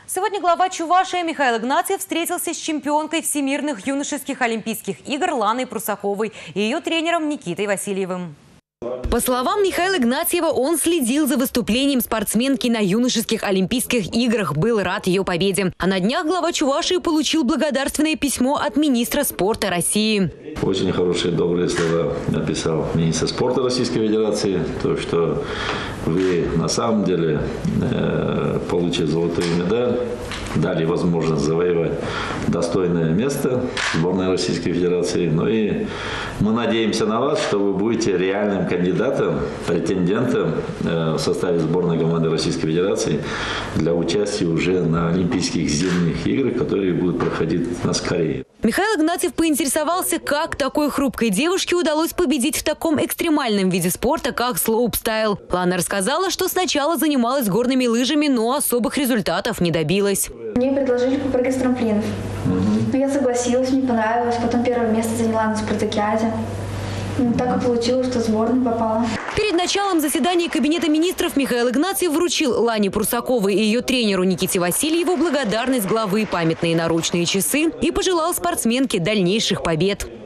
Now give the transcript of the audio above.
Сегодня глава Чувашии Михаил Игнатьев встретился с чемпионкой всемирных юношеских олимпийских игр Ланой Прусаковой и ее тренером Никитой Васильевым. По словам Михаила Игнатьева, он следил за выступлением спортсменки на юношеских олимпийских играх, был рад ее победе. А на днях глава Чувашии получил благодарственное письмо от министра спорта России. Очень хорошие, добрые слова написал министр спорта Российской Федерации. То, что вы на самом деле получили золотую медаль, дали возможность завоевать достойное место в сборной Российской Федерации. Ну и мы надеемся на вас, что вы будете реальным кандидатом, претендентом в составе сборной команды Российской Федерации для участия уже на Олимпийских зимних играх, которые будут проходить на Корее. Михаил Игнатьев поинтересовался, как такой хрупкой девушке удалось победить в таком экстремальном виде спорта, как слоупстайл. Лана рассказала, что сначала занималась горными лыжами, но особых результатов не добилась. Мне предложили попрыгать с трамплинов. Но я согласилась, мне понравилось. Потом первое место заняла на спартакиаде. Так и получилось, что в сборную попала. Перед началом заседания Кабинета министров Михаил Игнатьев вручил Лане Прусаковой и ее тренеру Никите Васильеву благодарность главы, памятные наручные часы и пожелал спортсменке дальнейших побед.